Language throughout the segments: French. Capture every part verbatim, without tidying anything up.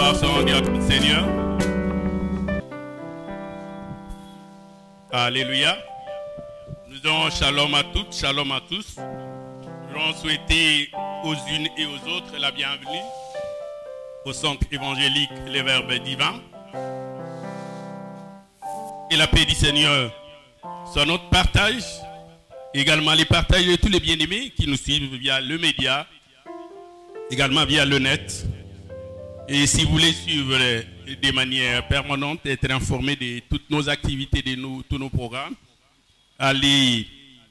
Gloire soit rendue à notre Seigneur. Alléluia. Nous disons shalom à toutes, shalom à tous. Nous allons souhaiter aux unes et aux autres la bienvenue au centre évangélique Les Verbes Divins. Et la paix du Seigneur soit notre partage. Également les partages de tous les bien-aimés qui nous suivent via le média, également via le net. Et si vous voulez suivre de manière permanente, être informé de toutes nos activités, de nos, tous nos programmes, allez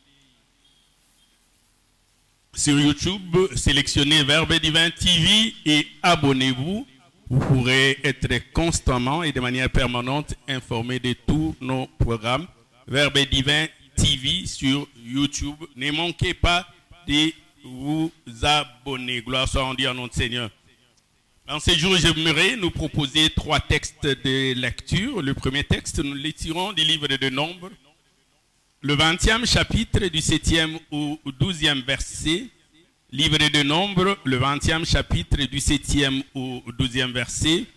sur YouTube, sélectionnez Verbes Divins T V et abonnez-vous. Vous pourrez être constamment et de manière permanente informé de tous nos programmes. Verbes Divins T V sur YouTube. Ne manquez pas de vous abonner. Gloire soit rendue à notre Seigneur. En ces jours, j'aimerais nous proposer trois textes de lecture. Le premier texte, nous les tirons du livre de Nombres, le vingtième chapitre du septième au douzième verset. Livre de Nombres, le vingtième chapitre du septième au douzième verset.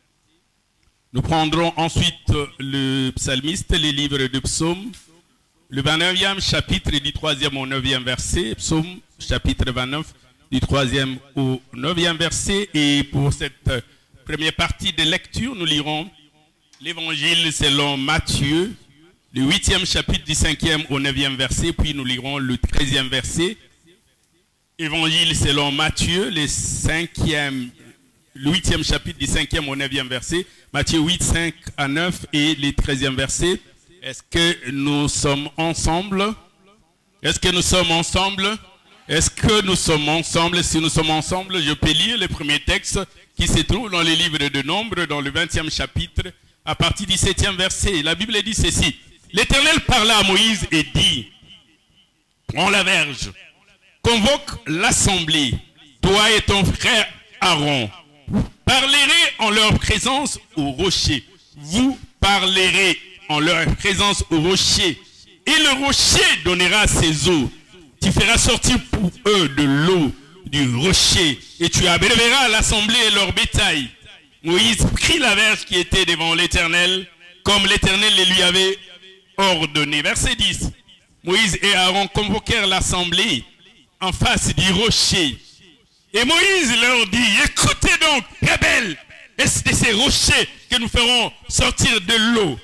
Nous prendrons ensuite le psalmiste, les livres de psaumes, le vingt-neuvième chapitre du troisième au neuvième verset, psaume chapitre vingt-neuf, du troisième au neuvième verset. Et pour cette première partie de lecture, nous lirons l'évangile selon Matthieu, le huitième chapitre du cinquième au neuvième verset, puis nous lirons le treizième verset. Évangile selon Matthieu, le cinquième, le huitième chapitre du cinquième au neuvième verset, Matthieu huit, cinq à neuf et le treizième verset. Est-ce que nous sommes ensemble? Est-ce que nous sommes ensemble? Est-ce que nous sommes ensemble? Si nous sommes ensemble, je peux lire le premier texte qui se trouve dans les livres de Nombres, dans le vingtième chapitre, à partir du septième verset. La Bible dit ceci. L'Éternel parla à Moïse et dit, prends la verge, convoque l'assemblée, toi et ton frère Aaron. Vous parlerez en leur présence au rocher. Vous parlerez en leur présence au rocher. Et le rocher donnera ses eaux. Tu feras sortir pour eux de l'eau du rocher et tu abreuveras l'assemblée et leur bétail. Moïse prit la verge qui était devant l'Éternel, comme l'Éternel le lui avait ordonné. Verset dix. Moïse et Aaron convoquèrent l'assemblée en face du rocher. Et Moïse leur dit, écoutez donc, rebelles, est-ce de ces rochers que nous ferons sortir de l'eau?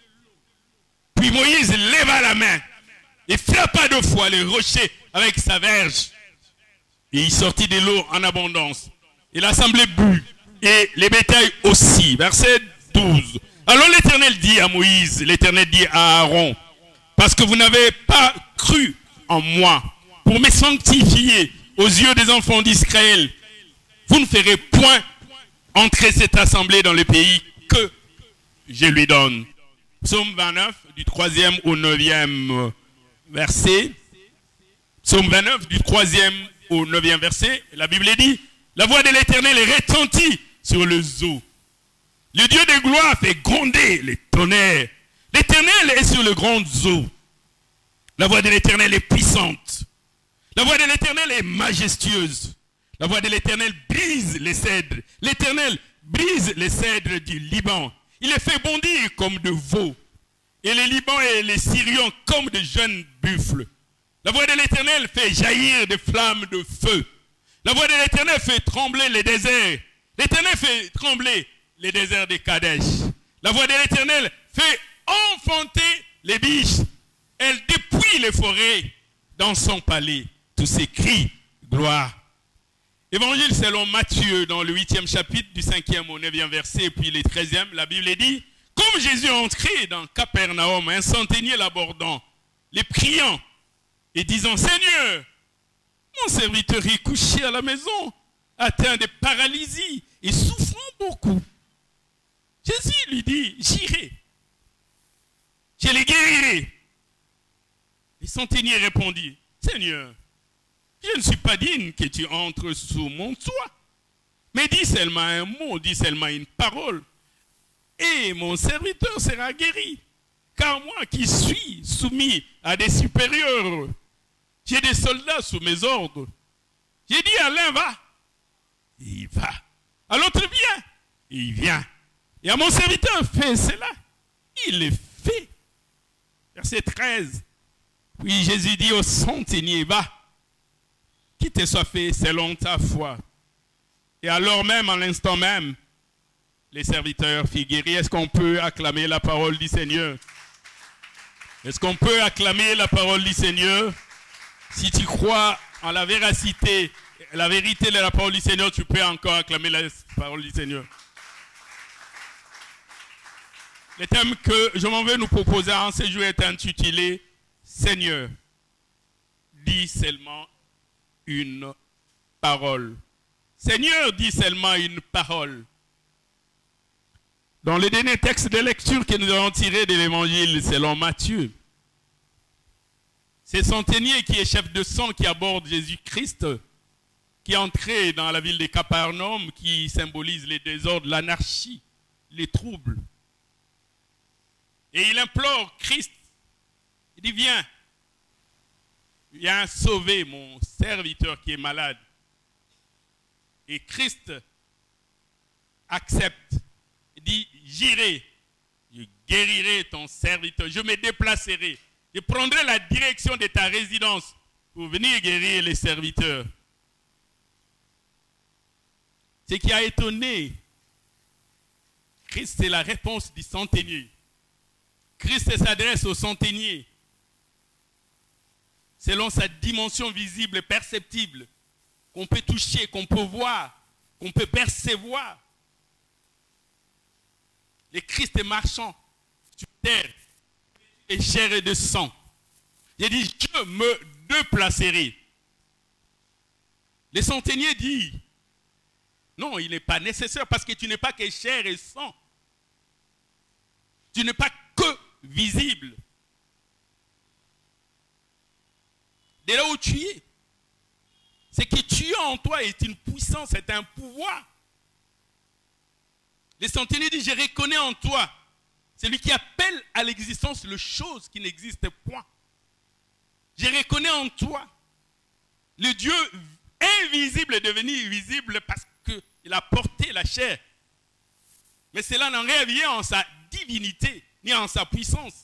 Puis Moïse leva la main et frappa deux fois le rocher avec sa verge. Et il sortit de l'eau en abondance. Et l'assemblée but, et les bétails aussi. Verset douze. Alors l'Éternel dit à Moïse, l'Éternel dit à Aaron, parce que vous n'avez pas cru en moi, pour me sanctifier aux yeux des enfants d'Israël, vous ne ferez point entrer cette assemblée dans le pays que je lui donne. Psaume vingt-neuf, du troisième au neuvième verset. Psaume vingt-neuf, du troisième au neuvième verset. La Bible dit, la voix de l'Éternel est retentie sur les eaux. Le Dieu de gloire fait gronder les tonnerres. L'Éternel est sur les grandes eaux. La voix de l'Éternel est puissante. La voix de l'Éternel est majestueuse. La voix de l'Éternel brise les cèdres. L'Éternel brise les cèdres du Liban. Il les fait bondir comme de veaux. Et les Libans et les Syriens comme de jeunes buffles. La voix de l'Éternel fait jaillir des flammes de feu. La voix de l'Éternel fait trembler les déserts. L'Éternel fait trembler les déserts de Kadesh. La voix de l'Éternel fait enfanter les biches. Elle dépouille les forêts dans son palais. Tous ces cris, gloire. Évangile selon Matthieu, dans le huitième chapitre, du cinquième au neuvième verset, puis le treizième, la Bible dit, comme Jésus entrait dans Capernaum, un centenier l'abordant, les priant et disant, Seigneur, mon serviteur est couché à la maison, atteint de paralysie et souffrant beaucoup. Jésus lui dit, j'irai, je les guérirai. Le centenier répondit, Seigneur, je ne suis pas digne que tu entres sous mon toit, mais dis seulement un mot, dis seulement une parole, et mon serviteur sera guéri. Car moi qui suis soumis à des supérieurs, j'ai des soldats sous mes ordres. J'ai dit à l'un, va, et il va. À l'autre, viens, Et il vient. Et à mon serviteur, fais cela. Il le fait. Verset treize. Puis Jésus dit au centenier, va, qu'il te soit fait selon ta foi. Et alors même, en l'instant même, les serviteurs furent guéris. Est-ce qu'on peut acclamer la parole du Seigneur? Est-ce qu'on peut acclamer la parole du Seigneur? Si tu crois en la véracité, la vérité de la parole du Seigneur, tu peux encore acclamer la parole du Seigneur. Le thème que je m'en vais nous proposer en ce jour est intitulé « Seigneur, dis seulement une parole ». Seigneur, dis seulement une parole. Dans le dernier texte de lecture que nous avons tiré de l'évangile selon Matthieu, c'est centenier qui est chef de sang qui aborde Jésus-Christ, qui est entré dans la ville de Capernaum, qui symbolise les désordres, l'anarchie, les troubles. Et il implore Christ. Il dit, viens, viens sauver mon serviteur qui est malade. Et Christ accepte. Il dit, j'irai, je guérirai ton serviteur, je me déplacerai. Je prendrai la direction de ta résidence pour venir guérir les serviteurs. Ce qui a étonné Christ, c'est la réponse du centenier. Christ s'adresse au centenier selon sa dimension visible et perceptible, qu'on peut toucher, qu'on peut voir, qu'on peut percevoir. Le Christ est marchand sur terre, et chair et de sang. Il dit, je me déplacerai. Le centenier dit, non, il n'est pas nécessaire parce que tu n'es pas que chair et sang. Tu n'es pas que visible. De là où tu es, c'est que tu as en toi est une puissance, c'est un pouvoir. Le centenier dit, je reconnais en toi. C'est lui qui appelle à l'existence les choses qui n'existent point. Je reconnais en toi. Le Dieu invisible est devenu visible parce qu'il a porté la chair. Mais cela n'en revient en sa divinité, ni en sa puissance.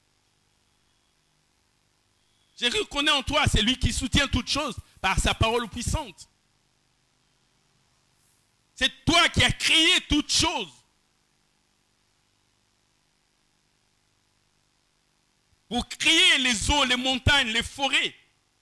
Je reconnais en toi, c'est lui qui soutient toutes choses par sa parole puissante. C'est toi qui as créé toutes choses. Pour créer les eaux, les montagnes, les forêts.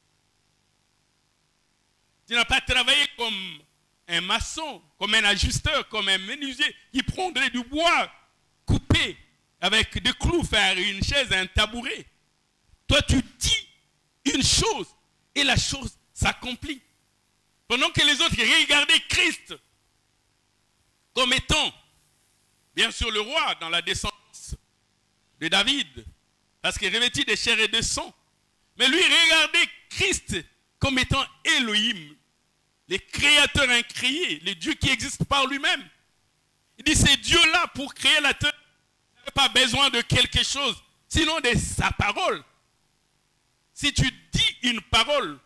Tu n'as pas travaillé comme un maçon, comme un ajusteur, comme un menuisier qui prendrait du bois coupé avec des clous, faire une chaise, un tabouret. Toi, tu dis une chose et la chose s'accomplit. Pendant que les autres regardaient Christ comme étant, bien sûr, le roi dans la descendance de David, parce qu'il est revêtu de chair et de sang. Mais lui, regardait Christ comme étant Elohim, le créateur incréé, le Dieu qui existe par lui-même. Il dit, c'est Dieu-là pour créer la terre. Il n'a pas besoin de quelque chose, sinon de sa parole. Si tu dis une parole,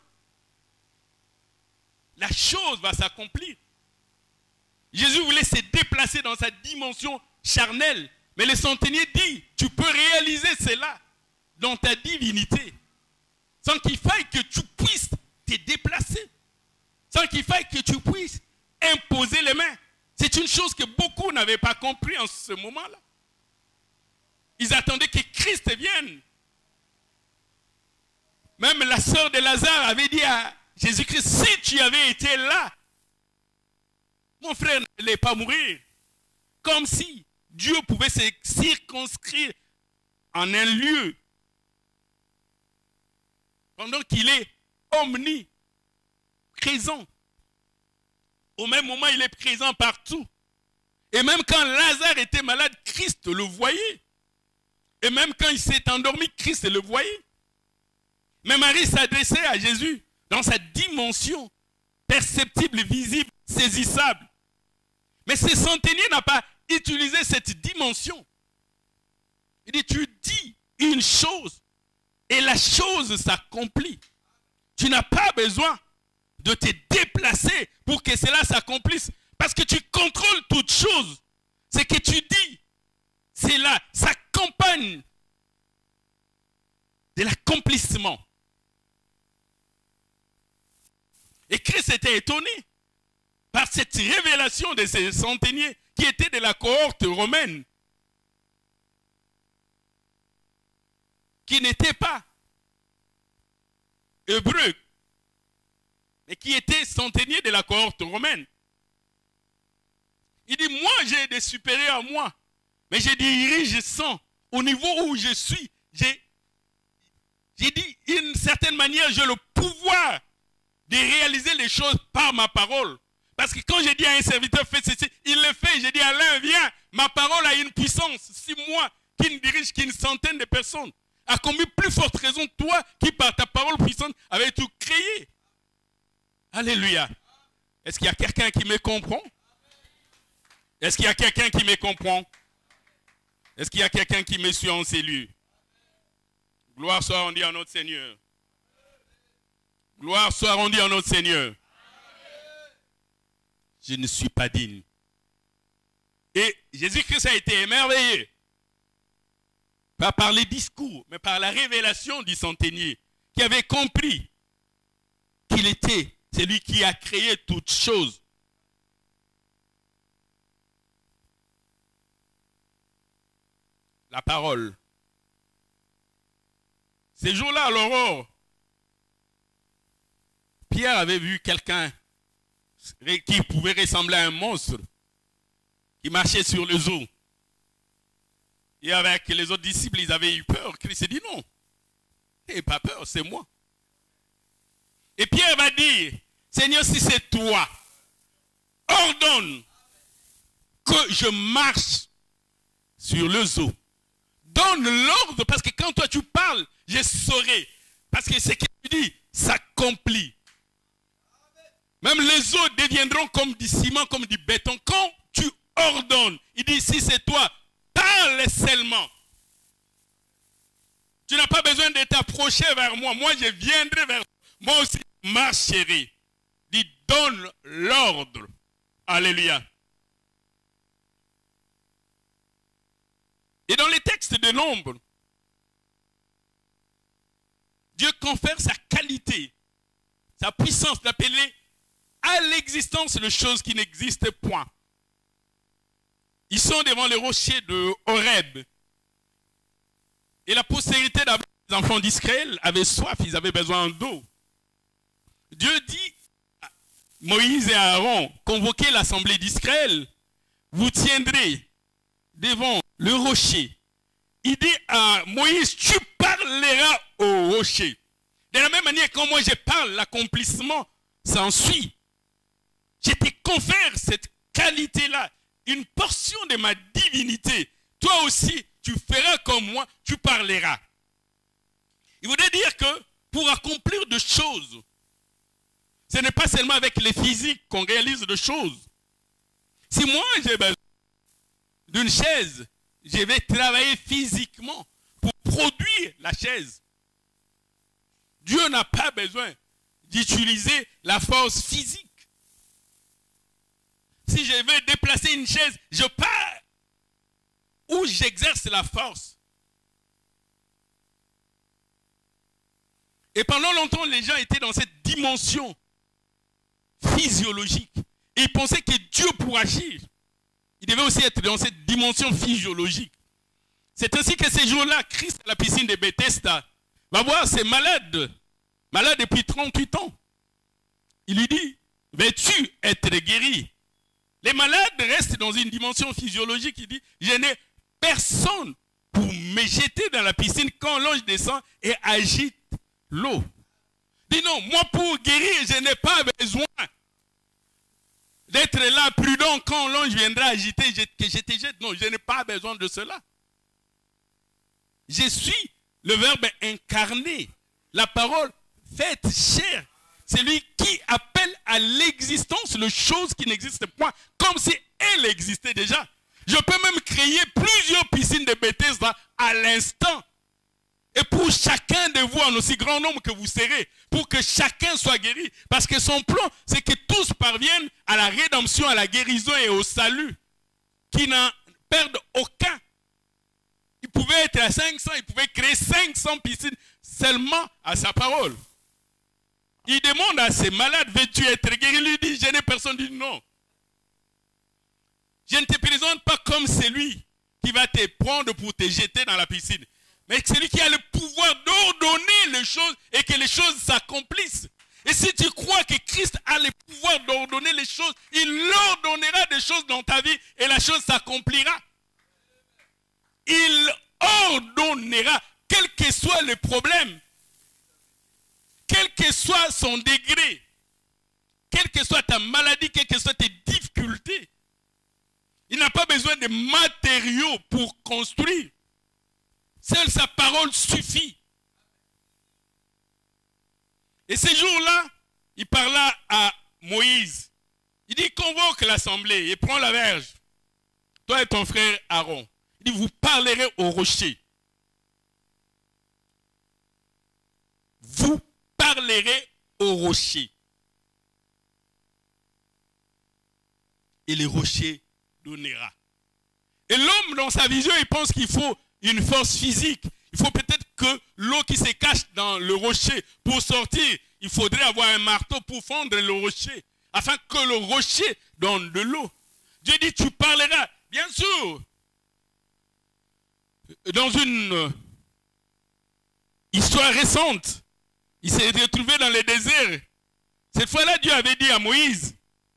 la chose va s'accomplir. Jésus voulait se déplacer dans sa dimension charnelle. Mais le centenier dit, tu peux réaliser cela dans ta divinité, sans qu'il faille que tu puisses te déplacer, sans qu'il faille que tu puisses imposer les mains. C'est une chose que beaucoup n'avaient pas compris en ce moment-là. Ils attendaient que Christ vienne. Même la sœur de Lazare avait dit à Jésus-Christ, si tu avais été là, mon frère n'allait pas mourir. Comme si Dieu pouvait se circonscrire en un lieu pendant qu'il est omniprésent. Au même moment, il est présent partout. Et même quand Lazare était malade, Christ le voyait. Et même quand il s'est endormi, Christ le voyait. Mais Marie s'adressait à Jésus dans sa dimension perceptible, visible, saisissable. Mais ce centenier n'a pas utilisé cette dimension. Il dit, tu dis une chose et la chose s'accomplit. Tu n'as pas besoin de te déplacer pour que cela s'accomplisse. Parce que tu contrôles toutes choses. Ce que tu dis, c'est là, ça accompagne de l'accomplissement. Et Christ était étonné par cette révélation de ces centeniers qui étaient de la cohorte romaine, qui n'étaient pas hébreux, mais qui étaient centeniers de la cohorte romaine. Il dit, moi j'ai des supérieurs à moi, mais je dirige sans. Au niveau où je suis, j'ai dit d'une certaine manière, j'ai le pouvoir de réaliser les choses par ma parole. Parce que quand je dis à un serviteur, fais ceci, il le fait. Je dis à l'un, viens, ma parole a une puissance. Si moi, qui ne dirige qu'une centaine de personnes, a commis plus forte raison toi, qui par ta parole puissante avait tout créé. Alléluia. Est-ce qu'il y a quelqu'un qui me comprend? Est-ce qu'il y a quelqu'un qui me comprend? Est-ce qu'il y a quelqu'un qui me suit en ces lieux? Gloire soit rendue à notre Seigneur. Gloire soit rendue à notre Seigneur. Je ne suis pas digne. Et Jésus-Christ a été émerveillé. Pas par les discours, mais par la révélation du centenier, qui avait compris qu'il était celui qui a créé toutes choses. La parole. Ces jours-là, à l'aurore, Pierre avait vu quelqu'un qui pouvait ressembler à un monstre, qui marchait sur les eaux. Et avec les autres disciples, ils avaient eu peur. Christ dit non. N'ayez pas peur, c'est moi. Et Pierre va dire, Seigneur, si c'est toi, ordonne que je marche sur les eaux. Donne l'ordre, parce que quand toi tu parles, je saurai. Parce que ce que tu dis s'accomplit. Même les eaux deviendront comme du ciment, comme du béton. Quand tu ordonnes, il dit, si c'est toi, parle seulement. Tu n'as pas besoin de t'approcher vers moi. Moi, je viendrai vers toi. Moi aussi, ma chérie. Dis, donne l'ordre. Alléluia. Et dans les textes de Nombre, Dieu confère sa qualité, sa puissance d'appeler à l'existence les choses qui n'existent point. Ils sont devant le rocher de Horeb. Et la postérité d'Abraham, les enfants d'Israël avaient soif, ils avaient besoin d'eau. Dieu dit à Moïse et Aaron, convoquez l'assemblée d'Israël, vous tiendrez devant le rocher. Il dit à Moïse, tu parleras au rocher. De la même manière, quand moi je parle, l'accomplissement s'ensuit. Je te confère cette qualité-là, une portion de ma divinité. Toi aussi, tu feras comme moi, tu parleras. Il voudrait dire que pour accomplir des choses, ce n'est pas seulement avec les physiques qu'on réalise des choses. Si moi j'ai besoin d'une chaise, je vais travailler physiquement pour produire la chaise. Dieu n'a pas besoin d'utiliser la force physique. Si je veux déplacer une chaise, je pars où j'exerce la force. Et pendant longtemps, les gens étaient dans cette dimension physiologique. Et ils pensaient que Dieu, pour agir, il devait aussi être dans cette dimension physiologique. C'est ainsi que ces jours-là, Christ, à la piscine de Bethesda, va voir ces malades, malades depuis trente-huit ans. Il lui dit, veux-tu être guéri? Les malades restent dans une dimension physiologique. Il dit, je n'ai personne pour me jeter dans la piscine quand l'ange descend et agite l'eau. Il dit non, moi pour guérir, je n'ai pas besoin d'être là prudent quand l'ange viendra agiter, que je te jette. Non, je n'ai pas besoin de cela. Je suis le Verbe incarné, la parole faite chair. C'est lui qui appelle à l'existence les choses qui n'existent pas, comme si elles existaient déjà. Je peux même créer plusieurs piscines de Bethesda à l'instant. Et pour chacun de vous, en aussi grand nombre que vous serez, pour que chacun soit guéri. Parce que son plan, c'est que tous parviennent à la rédemption, à la guérison et au salut. Qui n'en perdent aucun. Il pouvait être à cinq cents, il pouvait créer cinq cents piscines seulement à sa parole. Il demande à ces malades, veux-tu être guéri? Il lui dit, je n'ai personne. Il dit non. Je ne te présente pas comme celui qui va te prendre pour te jeter dans la piscine. Mais celui qui a le pouvoir d'ordonner les choses et que les choses s'accomplissent. Et si tu crois que Christ a le pouvoir d'ordonner les choses, il ordonnera des choses dans ta vie et la chose s'accomplira. Il ordonnera, quel que soit le problème, quel que soit son degré, quelle que soit ta maladie, quelles que soient tes difficultés. Il n'a pas besoin de matériaux pour construire. Seule sa parole suffit. Et ce jour-là, il parla à Moïse. Il dit, convoque l'assemblée et prends la verge. Toi et ton frère Aaron. Il dit, vous parlerez au rocher. Vous parlerez au rocher. Et le rocher donnera. Et l'homme, dans sa vision, il pense qu'il faut une force physique. Il faut peut-être que l'eau qui se cache dans le rocher, pour sortir, il faudrait avoir un marteau pour fondre le rocher, afin que le rocher donne de l'eau. Dieu dit, tu parleras. Bien sûr, dans une histoire récente, il s'est retrouvé dans le désert. Cette fois-là, Dieu avait dit à Moïse,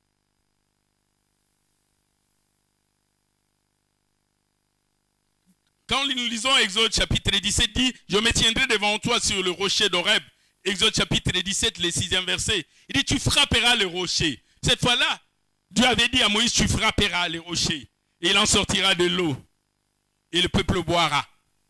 quand nous lisons Exode chapitre dix-sept, dit, je me tiendrai devant toi sur le rocher d'Horeb. Exode chapitre dix-sept, le sixième verset. Il dit, tu frapperas le rocher. Cette fois-là, Dieu avait dit à Moïse, tu frapperas le rocher. Et il en sortira de l'eau. Et le peuple boira.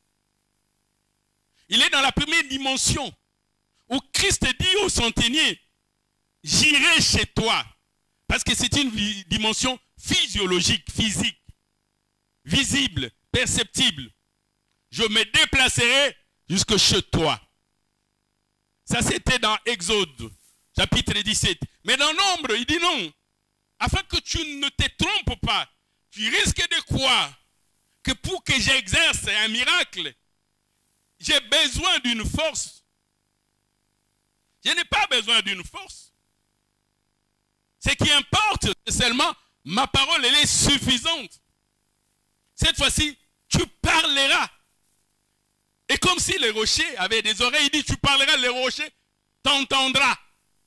Il est dans la première dimension où Christ dit au centenier, j'irai chez toi. Parce que c'est une dimension physiologique, physique, visible, perceptible. Je me déplacerai jusque chez toi. Ça, c'était dans Exode, chapitre dix-sept. Mais dans Nombre, il dit non. Afin que tu ne te trompes pas, tu risques de croire que pour que j'exerce un miracle, j'ai besoin d'une force. Je n'ai pas besoin d'une force. Ce qui importe, c'est seulement ma parole, elle est suffisante. Cette fois-ci, tu parleras. Et comme si le rocher avait des oreilles, il dit, tu parleras, le rocher t'entendra.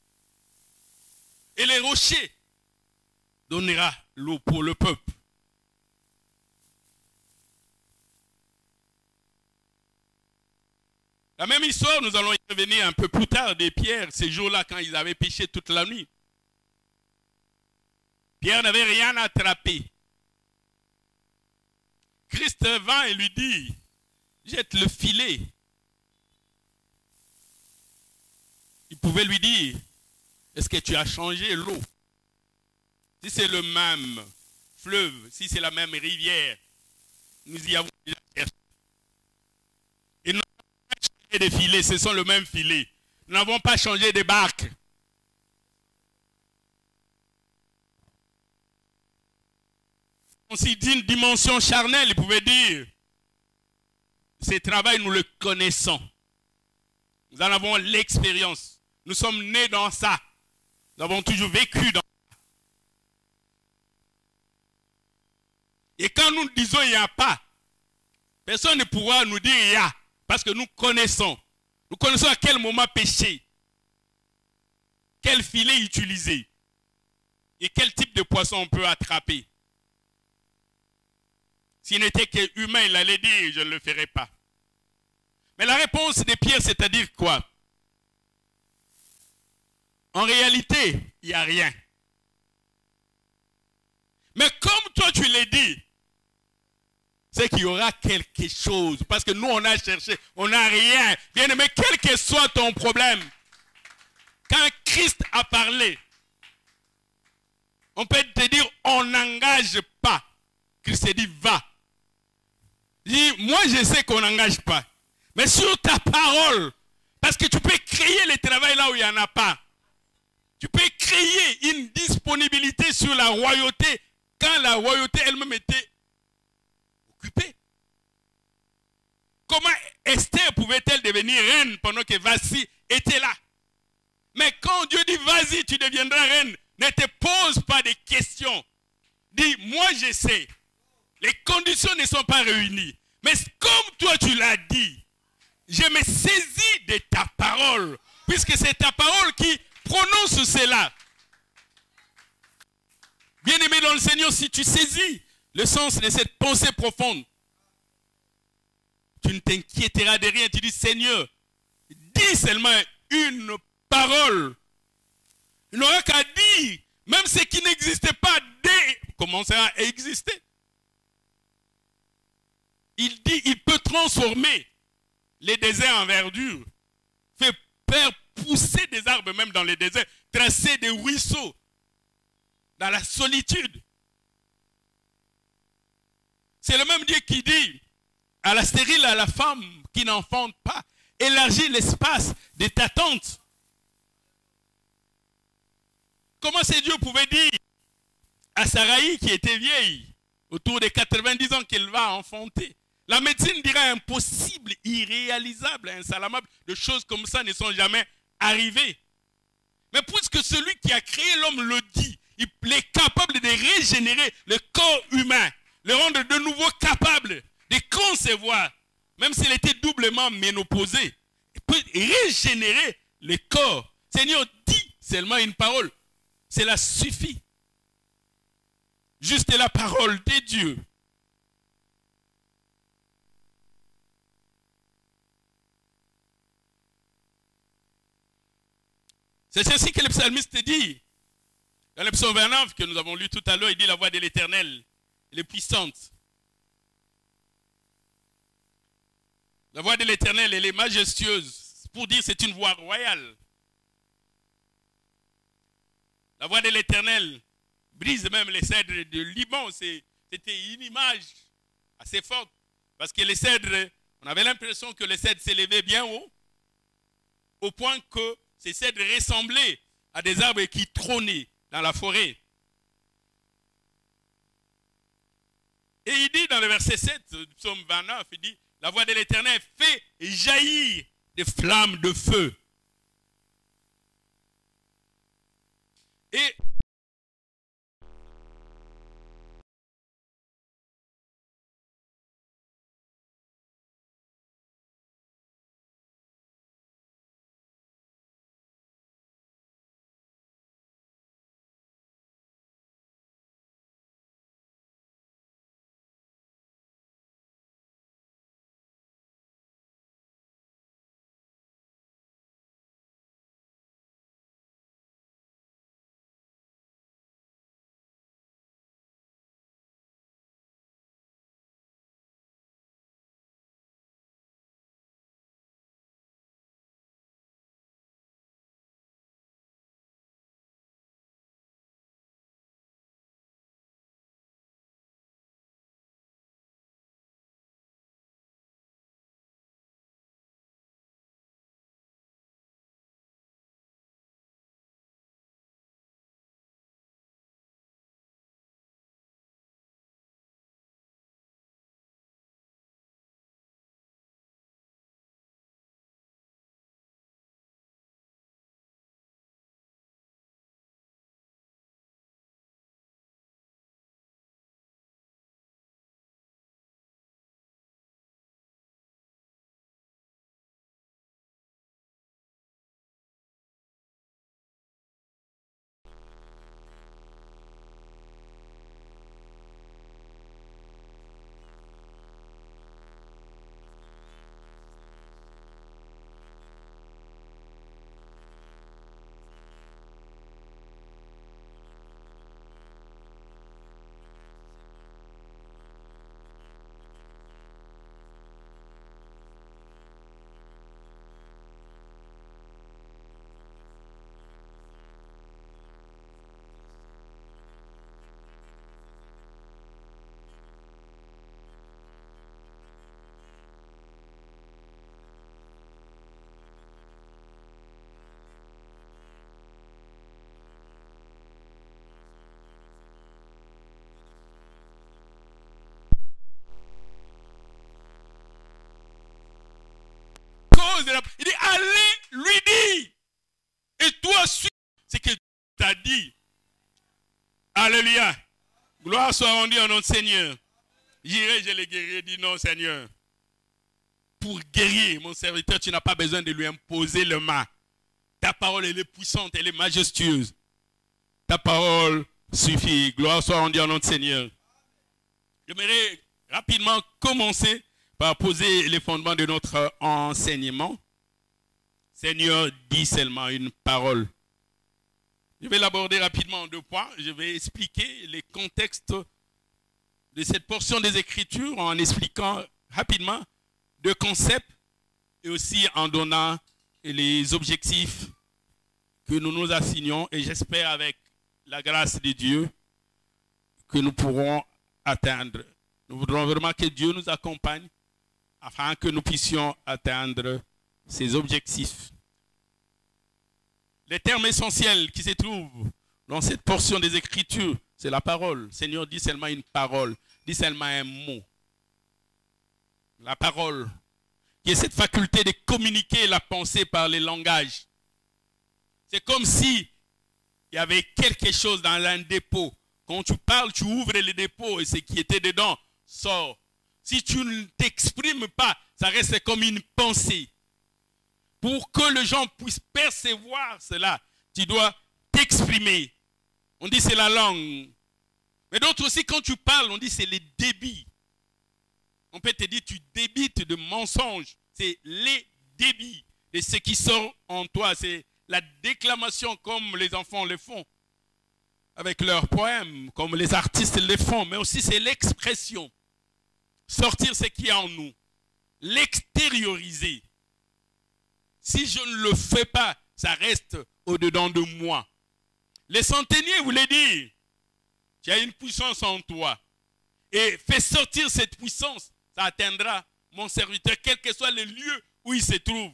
Et le rocher donnera l'eau pour le peuple. La même histoire, nous allons y revenir un peu plus tard des Pierre, ces jours-là, quand ils avaient péché toute la nuit. Pierre n'avait rien attrapé. Christ vint et lui dit, jette le filet. Il pouvait lui dire, est-ce que tu as changé l'eau? Si c'est le même fleuve, si c'est la même rivière, nous y avons déjà cherché. Et nous n'avons pas changé de filets, ce sont le même filet. Nous n'avons pas changé de barque. Aussi d'une dimension charnelle, il pouvait dire, ce travail, nous le connaissons. Nous en avons l'expérience. Nous sommes nés dans ça. Nous avons toujours vécu dans ça. Et quand nous disons il n'y a pas, personne ne pourra nous dire il y a. Parce que nous connaissons. Nous connaissons à quel moment pêcher. Quel filet utiliser. Et quel type de poisson on peut attraper. S'il n'était que humain, il allait dire, je ne le ferai pas. Mais la réponse de Pierre, c'est-à-dire quoi? En réalité, il n'y a rien. Mais comme toi, tu l'as dit, c'est qu'il y aura quelque chose. Parce que nous, on a cherché, on n'a rien. Bien, mais quel que soit ton problème, quand Christ a parlé, on peut te dire, on n'engage pas. Christ dit, va. Il dit, moi, je sais qu'on n'engage pas. mais sur ta parole. Parce que tu peux créer le travail là où il n'y en a pas. Tu peux créer une disponibilité sur la royauté quand la royauté elle-même était occupée. Comment Esther pouvait-elle devenir reine pendant que Vassi était là? Mais quand Dieu dit vas-y, tu deviendras reine, ne te pose pas de questions. Dis, moi je sais, les conditions ne sont pas réunies. Mais comme toi tu l'as dit, je me saisis de ta parole, puisque c'est ta parole qui prononce cela. Bien-aimé dans le Seigneur, si tu saisis le sens de cette pensée profonde, tu ne t'inquiéteras de rien. Tu dis, Seigneur, dis seulement une parole. Il n'aura qu'à dire, même ce qui n'existait pas, commencera à exister. Il dit, il peut transformer les déserts en verdure, fait faire pousser des arbres même dans les déserts, tracer des ruisseaux dans la solitude. C'est le même Dieu qui dit à la stérile, à la femme qui n'enfante pas, élargis l'espace de ta tente. Comment ce Dieu pouvait dire à Saraï qui était vieille, autour de quatre-vingt-dix ans, qu'elle va enfanter? La médecine dirait impossible, irréalisable, insalamable. De choses comme ça ne sont jamais arrivées. Mais puisque celui qui a créé l'homme le dit, il est capable de régénérer le corps humain, le rendre de nouveau capable de concevoir, même s'il était doublement ménopausé, il peut régénérer le corps. Seigneur, dit seulement une parole. Cela suffit. Juste la parole de Dieu. C'est ceci que le psalmiste dit. Dans le psaume vingt-neuf que nous avons lu tout à l'heure, il dit la voix de l'Éternel, elle est puissante. La voix de l'Éternel, elle est majestueuse. Pour dire c'est une voix royale. La voix de l'Éternel brise même les cèdres de Liban. C'était une image assez forte. Parce que les cèdres, on avait l'impression que les cèdres s'élevaient bien haut, au point que ces cèdres ressemblaient à des arbres qui trônaient dans la forêt. Et il dit dans le verset sept du psaume vingt-neuf, il dit, la voix de l'Éternel fait jaillir des flammes de feu. Et cause de la... Il dit, allez lui dire. Et toi, suis ce que Dieu t'a dit. Alléluia. Gloire soit rendue en nom de Seigneur. J'irai, je les guérirai, dit non, Seigneur. Pour guérir mon serviteur, tu n'as pas besoin de lui imposer le mal. Ta parole, elle est puissante, elle est majestueuse. Ta parole suffit. Gloire soit rendue en nom de Seigneur. J'aimerais rapidement commencer par poser les fondements de notre enseignement. Seigneur dit seulement une parole. Je vais l'aborder rapidement en deux points. Je vais expliquer les contextes de cette portion des Écritures en expliquant rapidement deux concepts et aussi en donnant les objectifs que nous nous assignons. Et j'espère avec la grâce de Dieu que nous pourrons atteindre. Nous voudrons vraiment que Dieu nous accompagne afin que nous puissions atteindre ces objectifs. Les termes essentiels qui se trouvent dans cette portion des Écritures, c'est la parole. Le Seigneur dit seulement une parole, dit seulement un mot. La parole, qui est cette faculté de communiquer la pensée par les langages. C'est comme si il y avait quelque chose dans un dépôt. Quand tu parles, tu ouvres le dépôt et ce qui était dedans sort. Si tu ne t'exprimes pas, ça reste comme une pensée. Pour que les gens puissent percevoir cela, tu dois t'exprimer. On dit c'est la langue. Mais d'autres aussi, quand tu parles, on dit c'est les débits. On peut te dire tu débites de mensonges. C'est les débits de ce qui sort en toi. C'est la déclamation comme les enfants le font. Avec leurs poèmes, comme les artistes le font. Mais aussi c'est l'expression. Sortir ce qui est en nous. L'extérioriser. Si je ne le fais pas, ça reste au-dedans de moi. Les centeniers voulaient dire, tu as une puissance en toi. Et fais sortir cette puissance, ça atteindra mon serviteur, quel que soit le lieu où il se trouve.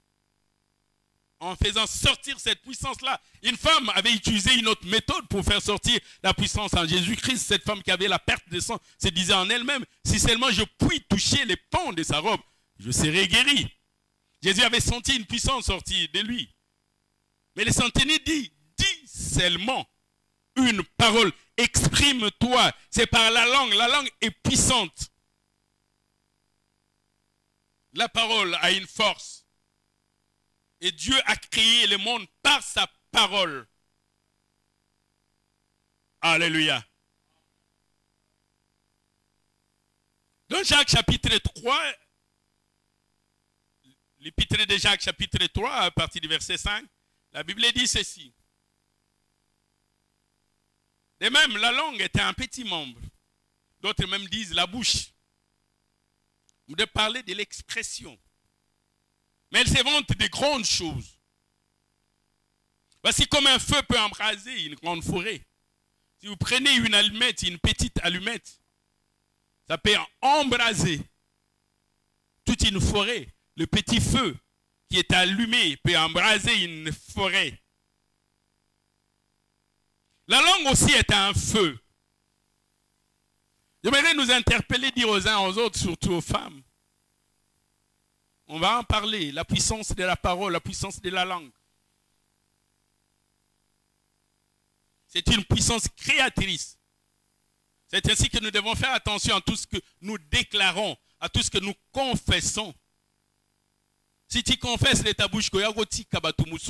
En faisant sortir cette puissance-là, une femme avait utilisé une autre méthode pour faire sortir la puissance en Jésus-Christ. Cette femme qui avait la perte de sang se disait en elle-même, si seulement je puis toucher les pans de sa robe, je serai guéri. Jésus avait senti une puissance sortir de lui. Mais le centenier dit, dis seulement une parole, exprime-toi. C'est par la langue, la langue est puissante. La parole a une force. Et Dieu a créé le monde par sa parole. Alléluia. Dans Jacques chapitre trois, l'épître de Jacques chapitre trois, à partir du verset cinq, la Bible dit ceci. De même, la langue était un petit membre. D'autres même disent la bouche. On doit parler de l'expression. Mais elle se vante de grandes choses. Voici comme un feu peut embraser une grande forêt. Si vous prenez une allumette, une petite allumette, ça peut embraser toute une forêt. Le petit feu qui est allumé peut embraser une forêt. La langue aussi est un feu. J'aimerais nous interpeller, dire aux uns aux autres, surtout aux femmes. On va en parler, la puissance de la parole, la puissance de la langue. C'est une puissance créatrice. C'est ainsi que nous devons faire attention à tout ce que nous déclarons, à tout ce que nous confessons. Si tu confesses de ta bouche que tu as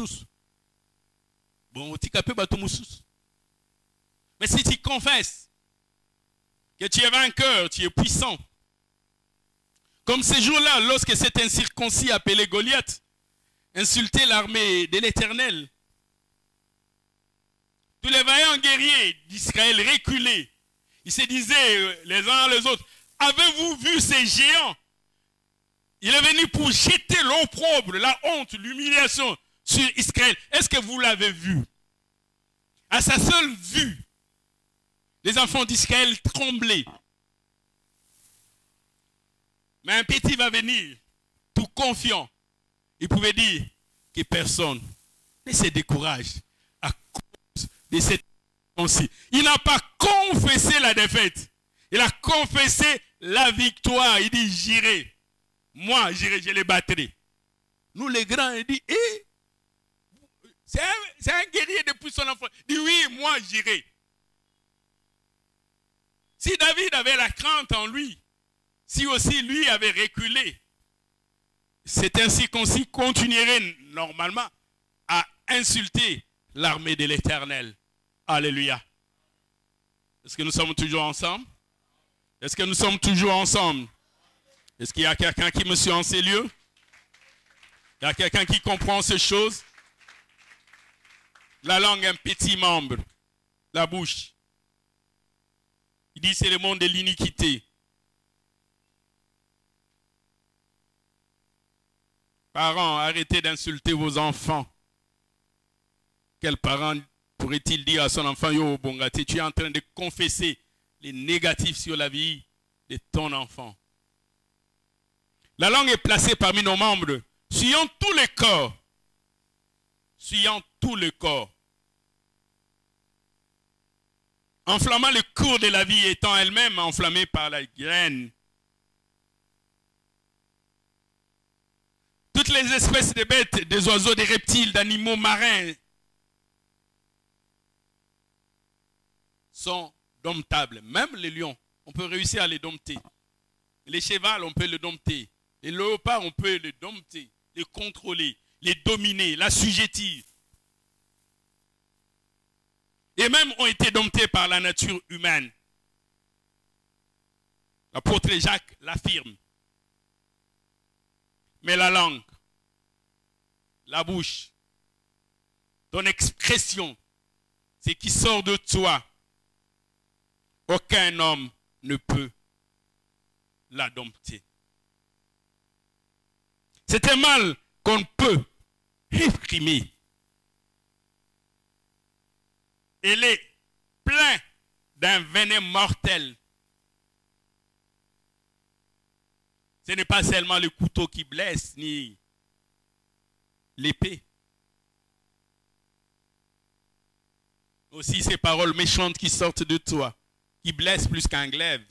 bon, tu as mais si tu confesses que tu es vainqueur, tu es puissant, comme ces jours-là, lorsque cet incirconcis appelé Goliath insultait l'armée de l'Éternel, tous les vaillants guerriers d'Israël reculaient. Ils se disaient les uns les autres, avez-vous vu ces géants? Il est venu pour jeter l'opprobre, la honte, l'humiliation sur Israël. Est-ce que vous l'avez vu? À sa seule vue, les enfants d'Israël tremblaient. Mais un petit va venir, tout confiant. Il pouvait dire que personne ne se décourage à cause de cette pensée. Il n'a pas confessé la défaite. Il a confessé la victoire. Il dit, j'irai. Moi, j'irai, je les battrai. Nous les grands, il dit, eh, c'est un, un guerrier depuis son enfant. Il dit, oui, moi j'irai. Si David avait la crainte en lui, si aussi lui avait reculé, c'est ainsi qu'on s'y continuerait normalement à insulter l'armée de l'Éternel. Alléluia. Est-ce que nous sommes toujours ensemble? Est-ce que nous sommes toujours ensemble? Est-ce qu'il y a quelqu'un qui me suit en ces lieux? Il y a quelqu'un qui comprend ces choses? La langue est un petit membre. La bouche. Il dit c'est le monde de l'iniquité. Parents, arrêtez d'insulter vos enfants. Quel parent pourrait-il dire à son enfant, yo Bongati, tu es en train de confesser les négatifs sur la vie de ton enfant. La langue est placée parmi nos membres, suyant tout le corps. Suyant tout le corps. Enflammant le cours de la vie, étant elle-même enflammée par la graine. Toutes les espèces de bêtes, des oiseaux, des reptiles, d'animaux marins sont domptables. Même les lions, on peut réussir à les dompter. Les chevals, on peut les dompter. Les léopards, on peut les dompter, les contrôler, les dominer, l'assujettir. Et même ont été domptés par la nature humaine. L'apôtre Jacques l'affirme. Mais la langue, la bouche, ton expression, ce qui sort de toi, aucun homme ne peut la dompter. C'est un mal qu'on peut réprimer. Il est plein d'un venin mortel. Ce n'est pas seulement le couteau qui blesse, ni l'épée. Aussi ces paroles méchantes qui sortent de toi, qui blessent plus qu'un glaive.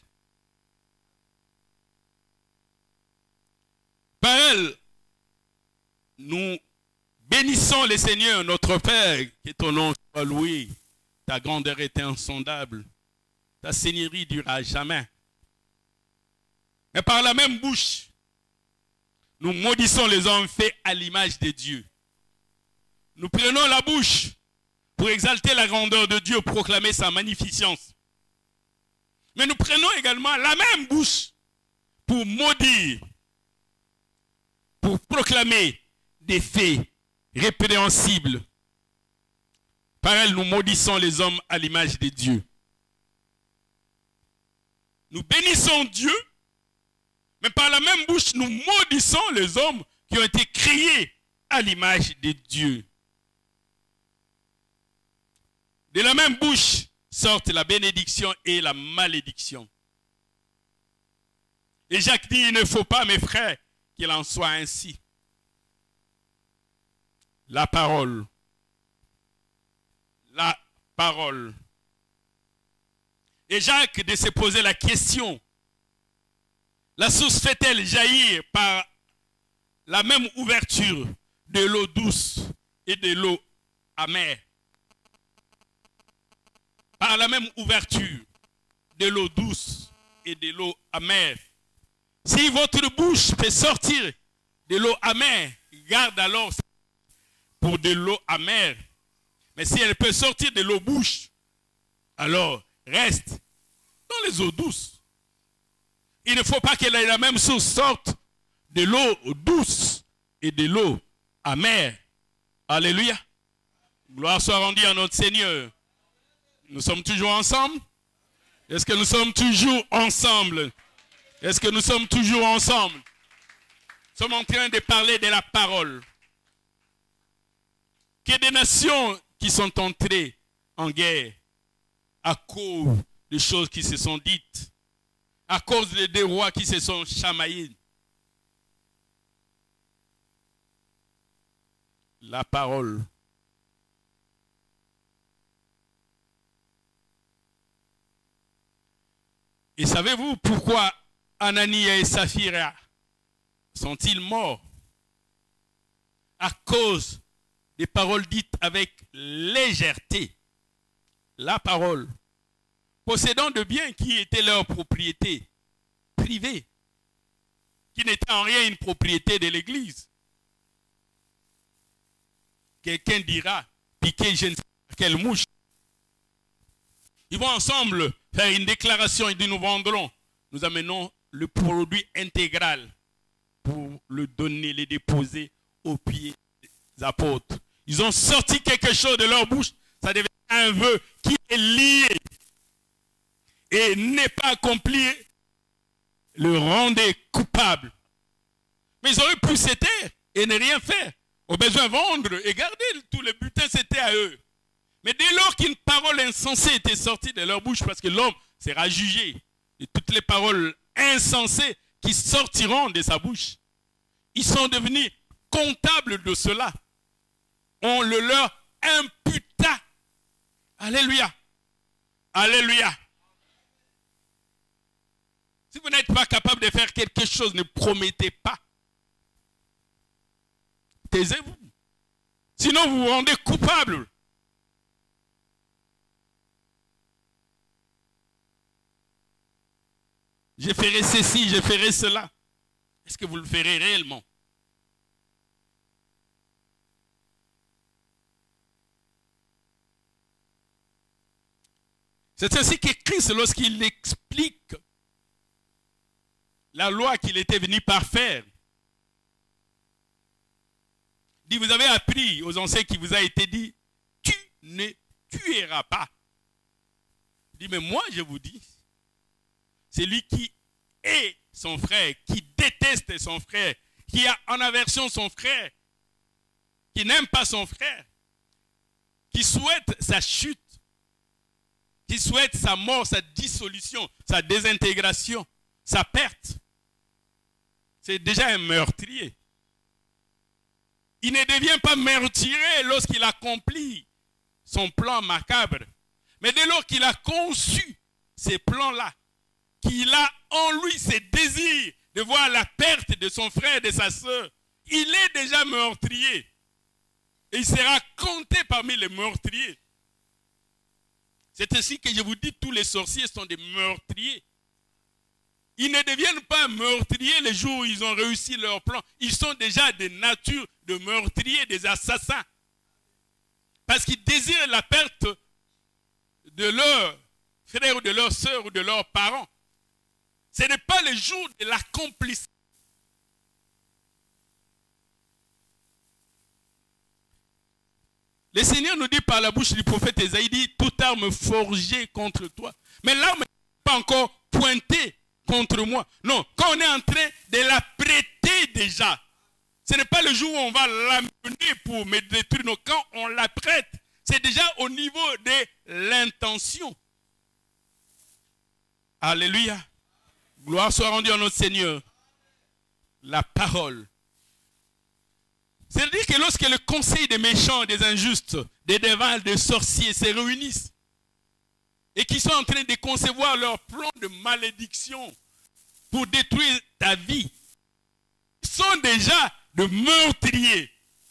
Par elles, nous bénissons le Seigneur, notre Père, que ton nom soit loué. Ta grandeur est insondable. Ta seigneurie durera jamais. Mais par la même bouche, nous maudissons les hommes faits à l'image de Dieu. Nous prenons la bouche pour exalter la grandeur de Dieu, proclamer sa magnificence. Mais nous prenons également la même bouche pour maudire, pour proclamer des faits répréhensibles. Par elle, nous maudissons les hommes à l'image de Dieu. Nous bénissons Dieu, mais par la même bouche, nous maudissons les hommes qui ont été créés à l'image de Dieu. De la même bouche sortent la bénédiction et la malédiction. Et Jacques dit, il ne faut pas, mes frères, qu'il en soit ainsi. La parole. La parole. Et Jacques de se poser la question, la source fait-elle jaillir par la même ouverture de l'eau douce et de l'eau amère? Par la même ouverture de l'eau douce et de l'eau amère. Si votre bouche peut sortir de l'eau amère, garde alors pour de l'eau amère. Mais si elle peut sortir de l'eau bouche, alors reste dans les eaux douces. Il ne faut pas que la même source sorte de l'eau douce et de l'eau amère. Alléluia. Gloire soit rendue à notre Seigneur. Nous sommes toujours ensemble? Est-ce que nous sommes toujours ensemble? Est-ce que nous sommes toujours ensemble? Nous sommes en train de parler de la parole. Que des nations qui sont entrées en guerre à cause des choses qui se sont dites, à cause des deux rois qui se sont chamaillés. La parole. Et savez-vous pourquoi Anania et Saphira sont-ils morts? à cause des paroles dites avec légèreté. La parole, possédant de biens qui étaient leur propriété privée, qui n'était en rien une propriété de l'Église. Quelqu'un dira, piquer je ne sais pas quelle mouche. Ils vont ensemble faire une déclaration et disent, nous vendrons. Nous amenons le produit intégral pour le donner, le déposer aux pieds des apôtres. Ils ont sorti quelque chose de leur bouche. Ça devient un vœu qui est lié et n'est pas accompli, le rendait coupable. Mais ils auraient pu se taire et ne rien faire. Au besoin de vendre et garder tout le butin, c'était à eux. Mais dès lors qu'une parole insensée était sortie de leur bouche, parce que l'homme sera jugé de toutes les paroles insensées qui sortiront de sa bouche, ils sont devenus comptables de cela. On le leur imputa. Alléluia. Alléluia. Si vous n'êtes pas capable de faire quelque chose, ne promettez pas. Taisez-vous. Sinon, vous vous rendez coupable. Je ferai ceci, je ferai cela. Est-ce que vous le ferez réellement? C'est ainsi que Christ, lorsqu'il explique la loi qu'il était venu parfaire, dit, vous avez appris aux anciens qui vous a été dit, tu ne tueras pas. Il dit, mais moi je vous dis, c'est lui qui hait son frère, qui déteste son frère, qui a en aversion son frère, qui n'aime pas son frère, qui souhaite sa chute, qui souhaite sa mort, sa dissolution, sa désintégration, sa perte. C'est déjà un meurtrier. Il ne devient pas meurtrier lorsqu'il accomplit son plan macabre. Mais dès lors qu'il a conçu ces plans-là, qu'il a en lui ces désirs de voir la perte de son frère et de sa sœur, il est déjà meurtrier. Et il sera compté parmi les meurtriers. C'est ainsi que je vous dis, tous les sorciers sont des meurtriers. Ils ne deviennent pas meurtriers les jours où ils ont réussi leur plan. Ils sont déjà des natures de meurtriers, des assassins. Parce qu'ils désirent la perte de leur frère ou de leur sœur ou de leurs parents. Ce n'est pas le jour de l'accomplissement. Le Seigneur nous dit par la bouche du prophète Ésaïe, dit, toute arme forgée contre toi. Mais l'arme n'est pas encore pointée contre moi. Non, quand on est en train de la prêter déjà, ce n'est pas le jour où on va l'amener pour me détruire. Non, quand on la prête, c'est déjà au niveau de l'intention. Alléluia. Gloire soit rendue à notre Seigneur. La parole. C'est-à-dire que lorsque le conseil des méchants, des injustes, des devins, des sorciers se réunissent et qui sont en train de concevoir leur plan de malédiction pour détruire ta vie, ils sont déjà de meurtriers.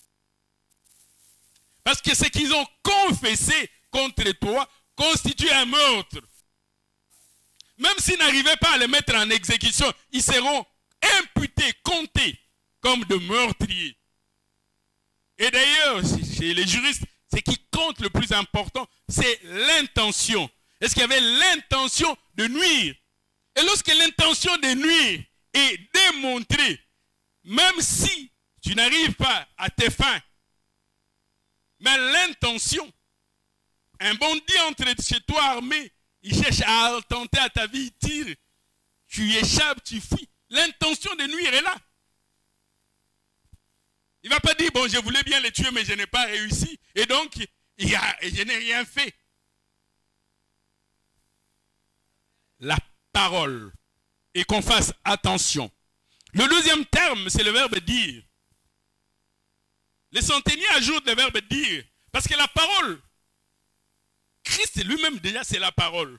Parce que ce qu'ils ont confessé contre toi constitue un meurtre. Même s'ils n'arrivaient pas à le mettre en exécution, ils seront imputés, comptés comme de meurtriers. Et d'ailleurs, chez les juristes, ce qui compte le plus important, c'est l'intention. Est-ce qu'il y avait l'intention de nuire? Et lorsque l'intention de nuire est démontrée, même si tu n'arrives pas à tes fins, mais l'intention, un bandit entre chez toi armé, il cherche à attenter à ta vie, il tire, tu échappes, tu fuis. L'intention de nuire est là. Il ne va pas dire, bon, je voulais bien les tuer, mais je n'ai pas réussi. Et donc, il a, je n'ai rien fait. La parole. Et qu'on fasse attention. Le deuxième terme, c'est le verbe dire. Les centeniers ajoutent le verbe dire. Parce que la parole, Christ lui-même déjà, c'est la parole.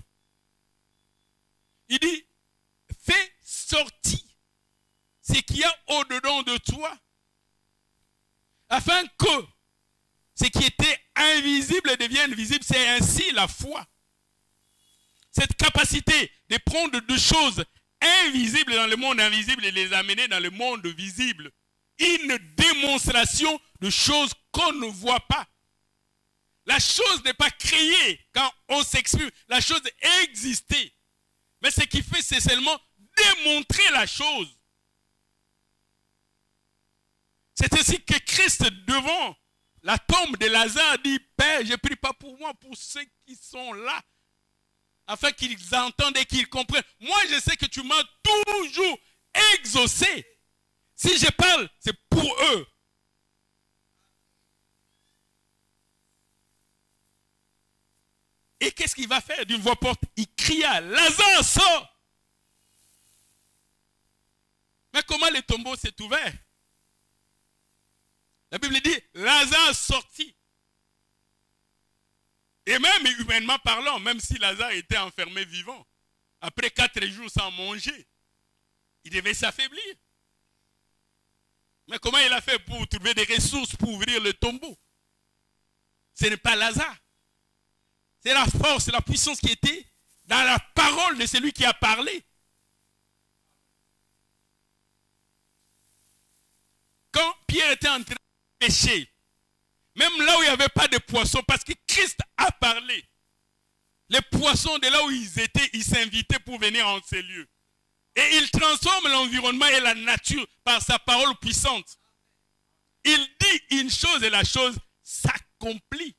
Il dit, fais sortir ce qu'il y a au-dedans de toi. afin que ce qui était invisible devienne visible. C'est ainsi la foi. Cette capacité de prendre deux choses invisibles dans le monde invisible et les amener dans le monde visible. Une démonstration de choses qu'on ne voit pas. La chose n'est pas créée quand on s'exprime. La chose existait. Mais ce qui fait, c'est seulement démontrer la chose. C'est ainsi que Christ, devant la tombe de Lazare, dit, Père, je prie pas pour moi, pour ceux qui sont là, afin qu'ils entendent et qu'ils comprennent. Moi, je sais que tu m'as toujours exaucé. Si je parle, c'est pour eux. Et qu'est-ce qu'il va faire d'une voix forte? Il cria, Lazare, sort! Mais comment le tombeau s'est ouvert? La Bible dit, Lazare sortit. Et même humainement parlant, même si Lazare était enfermé vivant, après quatre jours sans manger, il devait s'affaiblir. Mais comment il a fait pour trouver des ressources pour ouvrir le tombeau? Ce n'est pas Lazare. C'est la force, la puissance qui était dans la parole de celui qui a parlé. Quand Pierre était en train de pêcher, même là où il n'y avait pas de poissons, parce que Christ a parlé, les poissons de là où ils étaient, ils s'invitaient pour venir en ces lieux. Et il transforme l'environnement et la nature par sa parole puissante. Il dit une chose et la chose s'accomplit.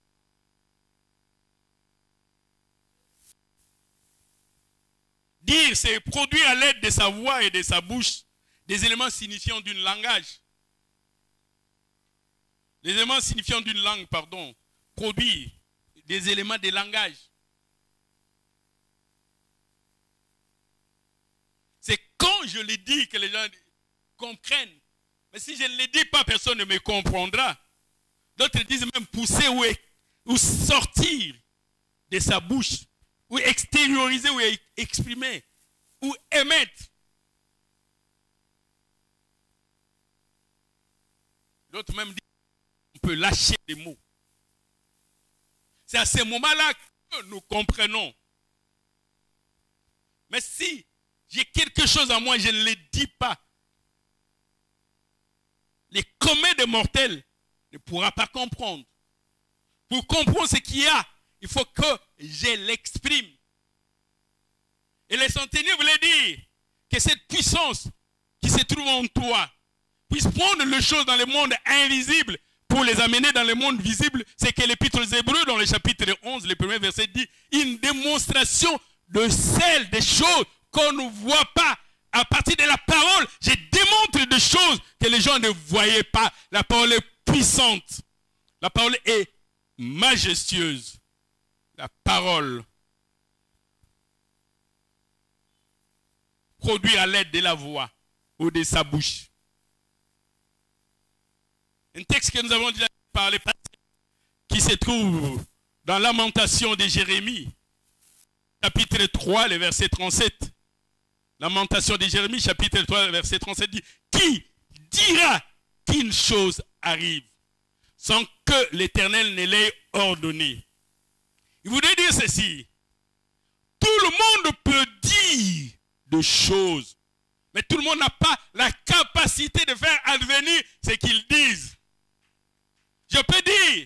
Dire, c'est produire à l'aide de sa voix et de sa bouche des éléments signifiants d'un langage. Les éléments signifiants d'une langue, pardon, produire des éléments de langage. C'est quand je le dis que les gens comprennent. Mais si je ne le dis pas, personne ne me comprendra. D'autres disent même pousser ou, ou sortir de sa bouche, ou extérioriser, ou exprimer, ou émettre. D'autres même disent qu'on peut lâcher des mots. C'est à ce moment-là que nous comprenons. Mais si j'ai quelque chose en moi, je ne le dis pas, les communs des mortels ne pourra pas comprendre. Pour comprendre ce qu'il y a, il faut que je l'exprime. Et les centeniers voulaient dire que cette puissance qui se trouve en toi puisse prendre les choses dans le monde invisible pour les amener dans le monde visible. C'est que l'Épître aux Hébreux, dans le chapitre onze, le premier verset dit, une démonstration de celles des choses qu'on ne voit pas. À partir de la parole, je démontre des choses que les gens ne voyaient pas. La parole est puissante. La parole est majestueuse. La parole produit à l'aide de la voix ou de sa bouche. Un texte que nous avons déjà parlé, qui se trouve dans Lamentation de Jérémie, chapitre trois, le verset trente-sept. Lamentation de Jérémie, chapitre trois, verset trente-sept dit, qui dira qu'une chose arrive sans que l'Éternel ne l'ait ordonné? Il voudrait dire ceci. Tout le monde peut dire des choses, mais tout le monde n'a pas la capacité de faire advenir ce qu'ils disent. Je peux dire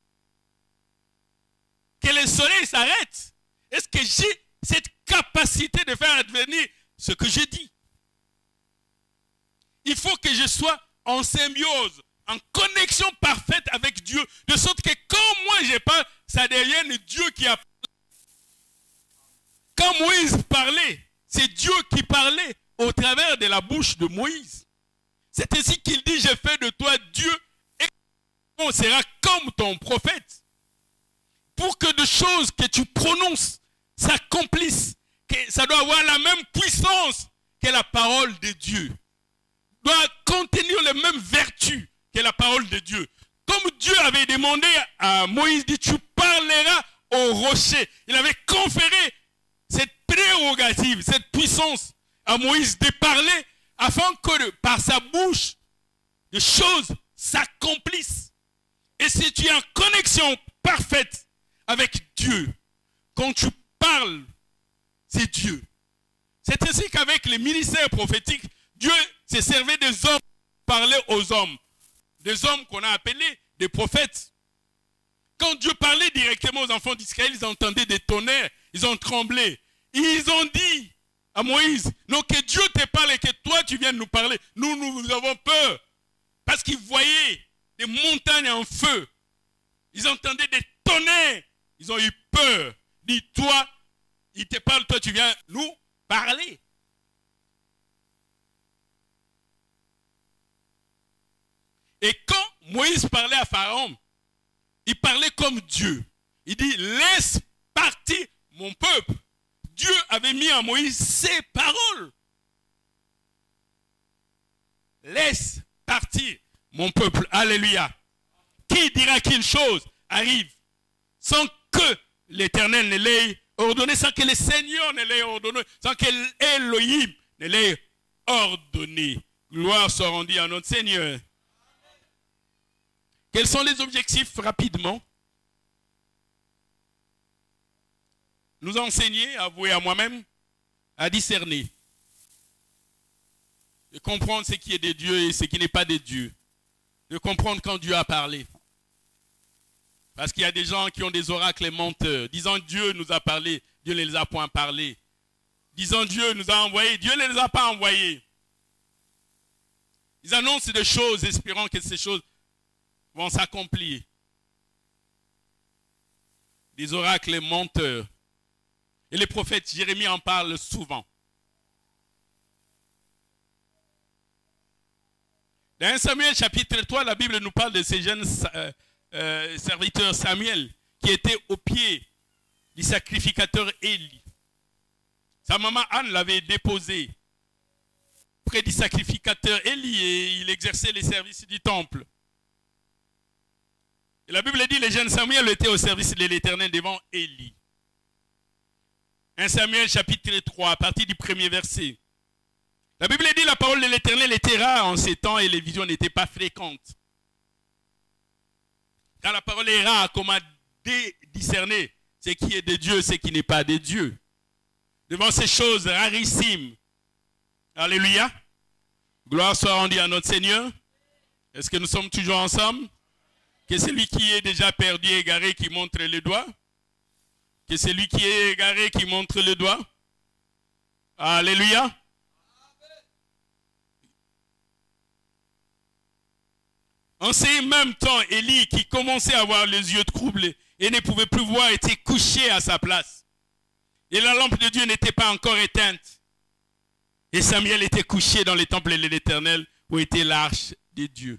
que le soleil s'arrête. Est-ce que j'ai cette capacité de faire advenir ce que je dis? Il faut que je sois en symbiose, en connexion parfaite avec Dieu, de sorte que quand moi je parle, ça devienne Dieu qui a parlé. Quand Moïse parlait, c'est Dieu qui parlait au travers de la bouche de Moïse. C'est ainsi qu'il dit, je fais de toi Dieu et on sera comme ton prophète. Pour que des choses que tu prononces s'accomplissent, que ça doit avoir la même puissance que la parole de Dieu. Doit contenir les mêmes vertus que la parole de Dieu. Comme Dieu avait demandé à Moïse, dit, tu parleras au rocher. Il avait conféré cette prérogative, cette puissance à Moïse de parler afin que par sa bouche, des choses s'accomplisse. Et si tu es en connexion parfaite avec Dieu, quand tu parles, c'est Dieu. C'est ainsi qu'avec les ministères prophétiques, Dieu s'est servi des hommes pour parler aux hommes. Des hommes qu'on a appelés des prophètes. Quand Dieu parlait directement aux enfants d'Israël, ils entendaient des tonnerres, ils ont tremblé. Ils ont dit à Moïse, non, que Dieu te parle et que toi tu viens de nous parler. Nous, nous avons peur. Parce qu'ils voyaient des montagnes en feu. Ils entendaient des tonnerres. Ils ont eu peur. Dis, toi, il te parle, toi tu viens nous parler. Et quand Moïse parlait à Pharaon, il parlait comme Dieu. Il dit, laisse partir mon peuple. Dieu avait mis en Moïse ses paroles. Laisse partir mon peuple. Alléluia. Qui dira qu'une chose arrive sans que l'Éternel ne l'ait ordonné, sans que le Seigneur ne l'ait ordonné, sans que Elohim ne l'ait ordonné. Gloire soit rendue à notre Seigneur. Quels sont les objectifs rapidement? Nous enseigner, avouer à moi-même, à discerner. De comprendre ce qui est de Dieu et ce qui n'est pas de Dieu. De comprendre quand Dieu a parlé. Parce qu'il y a des gens qui ont des oracles menteurs. Disant Dieu nous a parlé, Dieu ne les a point parlé. Disant Dieu nous a envoyés, Dieu ne les a pas envoyés. Ils annoncent des choses espérant que ces choses vont s'accomplir. Des oracles menteurs. Et les prophètes, Jérémie en parle souvent. Dans un Samuel chapitre trois, la Bible nous parle de ces jeunes euh, euh, serviteurs Samuel qui étaient au pied du sacrificateur Élie. Sa maman Anne l'avait déposé près du sacrificateur Élie et il exerçait les services du temple. Et la Bible dit que les jeunes Samuel étaient au service de l'Éternel devant Élie. un Samuel chapitre trois, à partir du premier verset. La Bible dit que la parole de l'Éternel était rare en ces temps et les visions n'étaient pas fréquentes. Quand la parole est rare, comment discerner ce qui est de Dieu, ce qui n'est pas de Dieu? Devant ces choses rarissimes. Alléluia. Gloire soit rendue à notre Seigneur. Est-ce que nous sommes toujours ensemble? Que celui qui est déjà perdu et égaré qui montre le doigt. Que celui qui est égaré qui montre le doigt. Alléluia. En ces mêmes temps, Élie, qui commençait à avoir les yeux troublés et ne pouvait plus voir, était couché à sa place. Et la lampe de Dieu n'était pas encore éteinte. Et Samuel était couché dans le temple de l'Éternel où était l'arche de Dieu.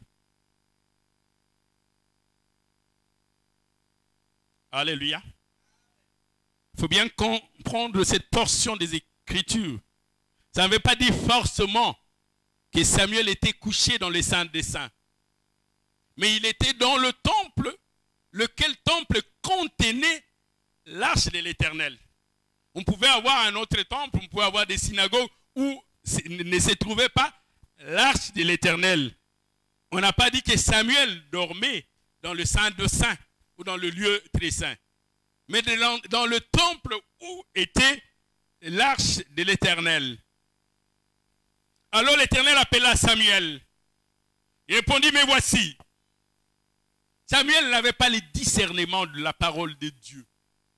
Alléluia. Il faut bien comprendre cette portion des Écritures. Ça ne veut pas dire forcément que Samuel était couché dans les saints des saints. Mais il était dans le temple, lequel temple contenait l'arche de l'Éternel. On pouvait avoir un autre temple, on pouvait avoir des synagogues où ne se trouvait pas l'arche de l'Éternel. On n'a pas dit que Samuel dormait dans le Saint de Saints ou dans le lieu très saint. Mais dans le temple où était l'arche de l'Éternel. Alors l'Éternel appela Samuel. Il répondit, mais voici. Samuel n'avait pas le discernement de la parole de Dieu.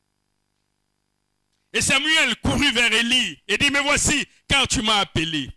Et Samuel courut vers Élie et dit, mais voici, car tu m'as appelé.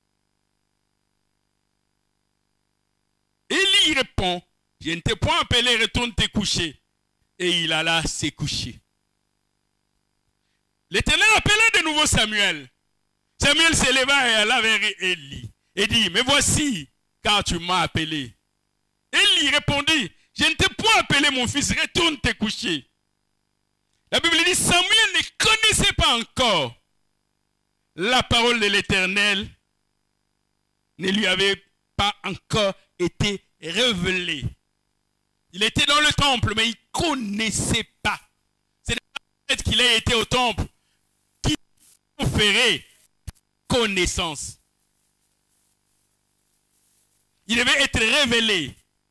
Élie répond, je ne t'ai point appelé, retourne te coucher. Et il alla se coucher. L'Éternel appela de nouveau Samuel. Samuel se leva et alla vers Élie et dit, mais voici, car tu m'as appelé. Élie répondit, je ne t'ai point appelé mon fils, retourne te coucher. La Bible dit, Samuel ne connaissait pas encore la parole de l'Éternel, ne lui avait pas encore été révélée. Il était dans le temple, mais il ne connaissait pas. C'est peut-être qu'il ait été au temple qui conférait connaissance. Il devait être révélé.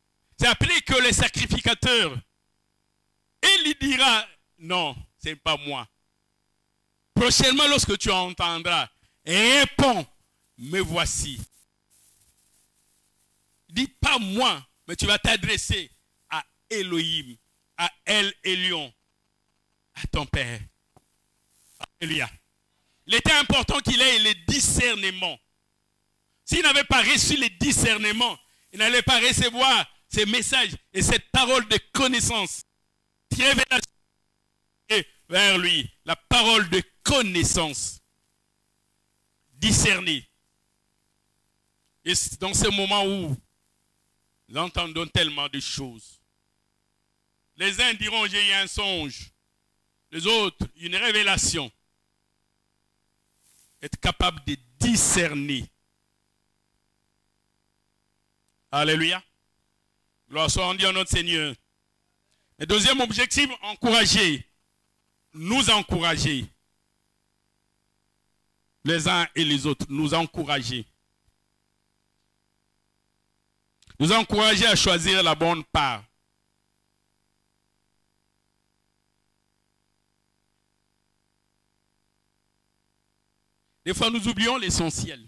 C'est appelé que les sacrificateurs. Et il dira, non, ce n'est pas moi. Prochainement, lorsque tu entendras, réponds, me voici. Dis pas moi, mais tu vas t'adresser à Elohim, à El Elyon, à ton Père. Alléluia. Il était important qu'il ait les discernements. S'il n'avait pas reçu les discernements, il n'allait pas recevoir ces messages et cette parole de connaissance. Révélation vers lui, la parole de connaissance. Discerner. Et c'est dans ce moment où nous entendons tellement de choses. Les uns diront, j'ai eu un songe. Les autres, une révélation. Être capable de discerner. Alléluia. Gloire soit rendue à notre Seigneur. Le deuxième objectif, encourager. Nous encourager. Les uns et les autres, nous encourager. Nous encourager à choisir la bonne part. Des fois, nous oublions l'essentiel.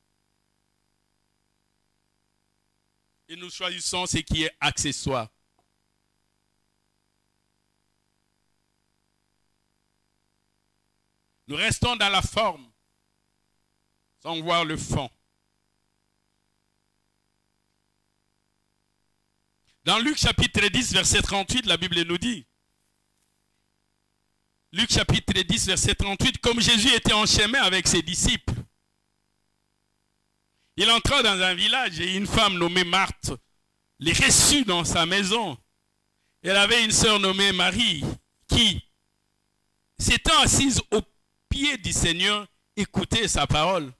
Et nous choisissons ce qui est accessoire. Nous restons dans la forme, sans voir le fond. Dans Luc chapitre dix, verset trente-huit, la Bible nous dit, Luc chapitre dix, verset trente-huit, comme Jésus était en chemin avec ses disciples, il entra dans un village et une femme nommée Marthe les reçut dans sa maison. Elle avait une sœur nommée Marie qui, s'étant assise au pied du Seigneur, écoutait sa parole.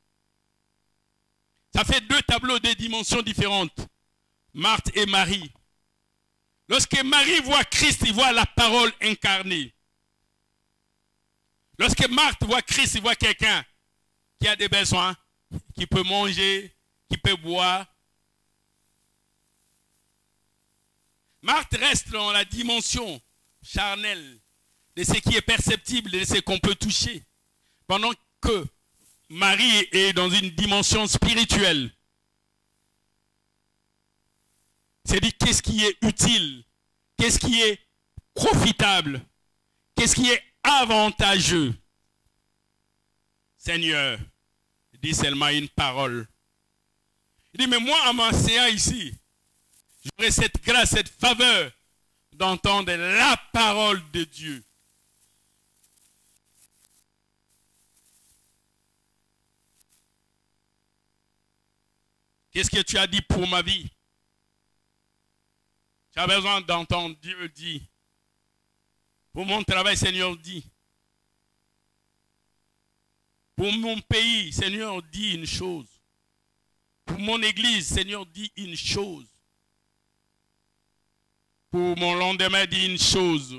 Ça fait deux tableaux, deux dimensions différentes. Marthe et Marie. Lorsque Marie voit Christ, il voit la parole incarnée. Lorsque Marthe voit Christ, il voit quelqu'un qui a des besoins, qui peut manger, qui peut boire. Marthe reste dans la dimension charnelle de ce qui est perceptible, de ce qu'on peut toucher. Pendant que Marie est dans une dimension spirituelle. C'est-à-dire qu'est-ce qui est utile, qu'est-ce qui est profitable, qu'est-ce qui est avantageux. Seigneur, dis seulement une parole. Il dit, mais moi, en m'enseignant ici, j'aurai cette grâce, cette faveur d'entendre la parole de Dieu. Qu'est-ce que tu as dit pour ma vie? Tu as besoin d'entendre Dieu dit. Pour mon travail, Seigneur dit. Pour mon pays, Seigneur dit une chose. Pour mon église, Seigneur dit une chose. Pour mon lendemain, dit une chose.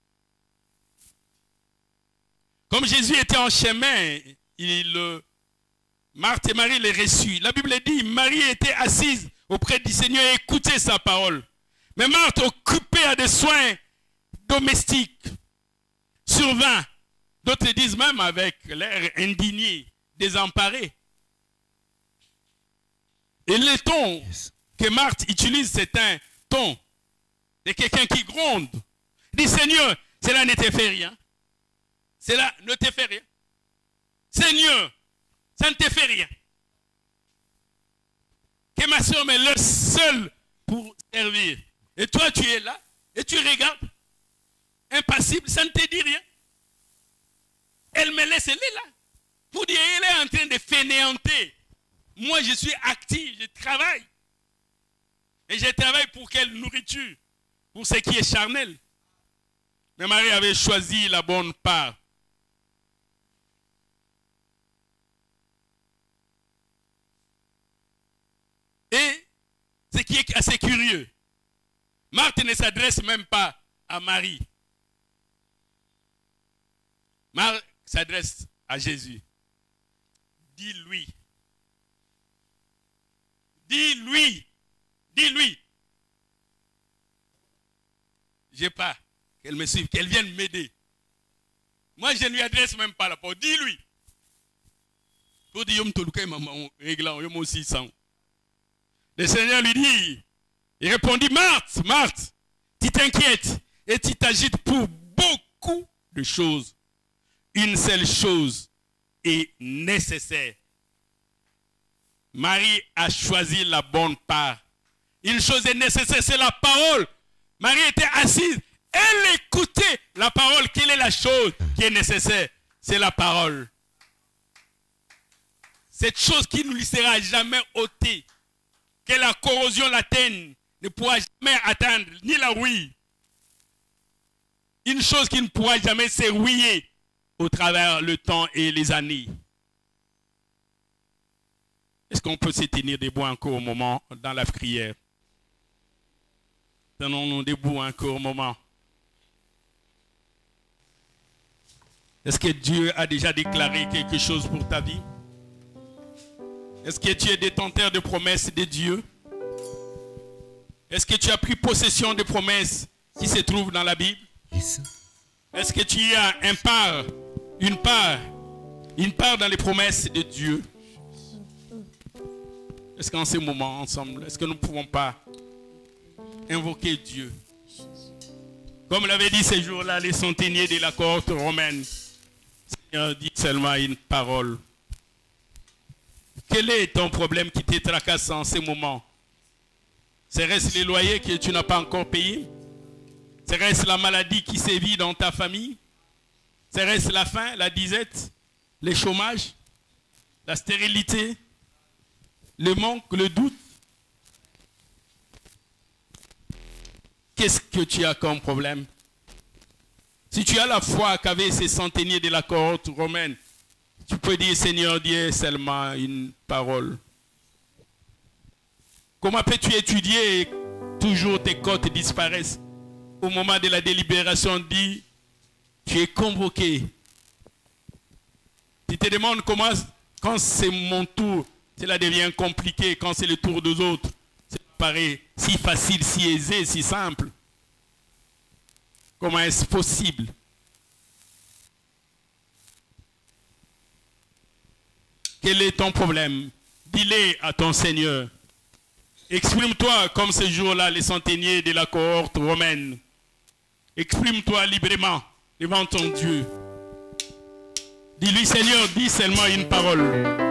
Comme Jésus était en chemin, il, Marthe et Marie les reçut. La Bible dit, Marie était assise auprès du Seigneur et écoutait sa parole. Mais Marthe, occupée à des soins domestiques, survint. D'autres disent même avec l'air indigné, désemparé. Et le ton que Marthe utilise, c'est un ton de quelqu'un qui gronde. Il dit, Seigneur, cela ne te fait rien. Cela ne te fait rien. Seigneur, ça ne te fait rien. Que ma soeur me laisse seule pour servir. Et toi, tu es là et tu regardes. Impassible, ça ne te dit rien. Elle me laisse, elle est là. Pour dire, elle est en train de fainéanter. Moi, je suis actif, je travaille. Et je travaille pour quelle nourriture? Pour ce qui est charnel. Mais Marie avait choisi la bonne part. Et ce qui est assez curieux, Marthe ne s'adresse même pas à Marie. Marthe s'adresse à Jésus. Dis-lui. Dis-lui. Dis-lui. j'ai pas. Qu'elle me suive, qu'elle vienne m'aider. Moi, je ne lui adresse même pas la parole. Dis-lui. Le Seigneur lui dit, il répondit, Marthe, Marthe, tu t'inquiètes et tu t'agites pour beaucoup de choses. Une seule chose est nécessaire. Marie a choisi la bonne part. Une chose est nécessaire, c'est la parole. Marie était assise, elle écoutait la parole. Quelle est la chose qui est nécessaire? C'est la parole. Cette chose qui ne lui sera jamais ôtée, que la corrosion l'atteigne, ne pourra jamais atteindre, ni la rouille. Une chose qui ne pourra jamais se rouiller au travers le temps et les années. Est-ce qu'on peut se tenir debout encore un moment dans la prière? Tenons-nous debout encore un moment. Est-ce que Dieu a déjà déclaré quelque chose pour ta vie? Est-ce que tu es détenteur de promesses de Dieu? Est-ce que tu as pris possession des promesses qui se trouvent dans la Bible? Yes. Est-ce que tu as un part, une part, une part dans les promesses de Dieu? Est-ce qu'en ce moment, ensemble, est-ce que nous ne pouvons pas invoquer Dieu? Comme l'avait dit ces jours-là, les centeniers de la cohorte romaine, Seigneur, dit seulement une parole. Quel est ton problème qui te tracasse en ce moment? Serait-ce les loyers que tu n'as pas encore payés? Serait-ce la maladie qui sévit dans ta famille? Serait-ce la faim, la disette, le chômage, la stérilité, le manque, le doute? Qu'est-ce que tu as comme problème? Si tu as la foi qu'avaient ces centeniers de la cohorte romaine, tu peux dire, Seigneur, dis seulement une parole. Comment peux-tu étudier et toujours tes côtes disparaissent? Au moment de la délibération, dis, tu es convoqué. Tu te demandes comment, quand c'est mon tour, cela devient compliqué. Quand c'est le tour des autres, ça paraît si facile, si aisé, si simple. Comment est-ce possible? Quel est ton problème? Dis-le à ton Seigneur. Exprime-toi comme ce jour-là, les centeniers de la cohorte romaine. Exprime-toi librement devant ton Dieu. Dis-lui, Seigneur, dis seulement une parole.